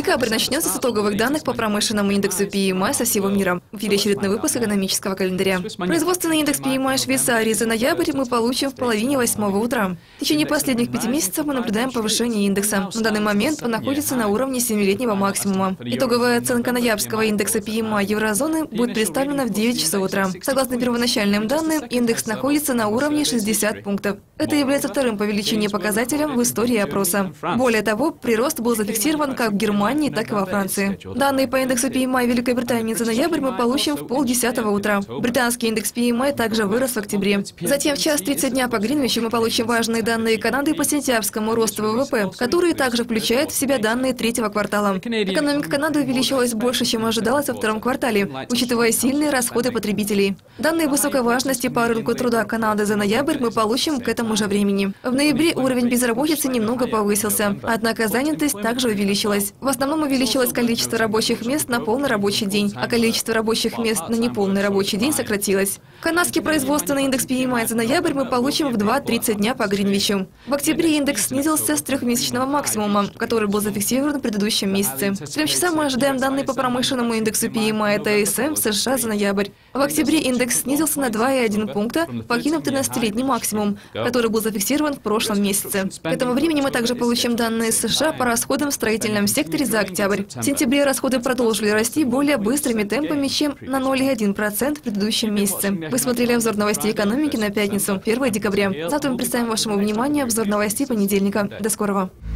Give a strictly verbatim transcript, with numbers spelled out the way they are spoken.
Декабрь начнется с итоговых данных по промышленному индексу пи эм ай со всего мира. В эфире очередной выпуск экономического календаря. Производственный индекс пи эм ай Швейцарии за ноябрь мы получим в половине восьмого утра. В течение последних пяти месяцев мы наблюдаем повышение индекса. На данный момент он находится на уровне семилетнего максимума. Итоговая оценка ноябрьского индекса пи эм ай еврозоны будет представлена в девять часов утра. Согласно первоначальным данным, индекс находится на уровне шестидесяти пунктов. Это является вторым по величине показателем в истории опроса. Более того, прирост был зафиксирован как в Германии, так и во Франции. Данные по индексу пи эм ай Великобритании за ноябрь мы получим в полдесятого утра. Британский индекс пи эм ай также вырос в октябре. Затем в час тридцать дня по Гринвичу мы получим важные данные Канады по сентябрьскому росту вэ вэ пэ, которые также включают в себя данные третьего квартала. Экономика Канады увеличилась больше, чем ожидалось во втором квартале, учитывая сильные расходы потребителей. Данные высокой важности по рынку труда Канады за ноябрь мы получим к этому же времени. В ноябре уровень безработицы немного повысился, однако занятость также увеличилась. В основном увеличилось количество рабочих мест на полный рабочий день, а количество рабочих мест на неполный рабочий день сократилось. Канадский производственный индекс пи эм ай за ноябрь мы получим в два тридцать дня по Гринвичу. В октябре индекс снизился с трехмесячного максимума, который был зафиксирован в предыдущем месяце. В трем часам мы ожидаем данные по промышленному индексу пи эм ай тэ эс эм в США за ноябрь. В октябре индекс снизился на два целых одна десятых пункта, покинув тринадцатилетний максимум, который был зафиксирован в прошлом месяце. К этому времени мы также получим данные США по расходам в строительном секторе за октябрь. В сентябре расходы продолжили расти более быстрыми темпами, чем на ноль целых одна десятая процента в предыдущем месяце. Вы смотрели обзор новостей экономики на пятницу, первое декабря. Завтра мы представим вашему вниманию обзор новостей понедельника. До скорого.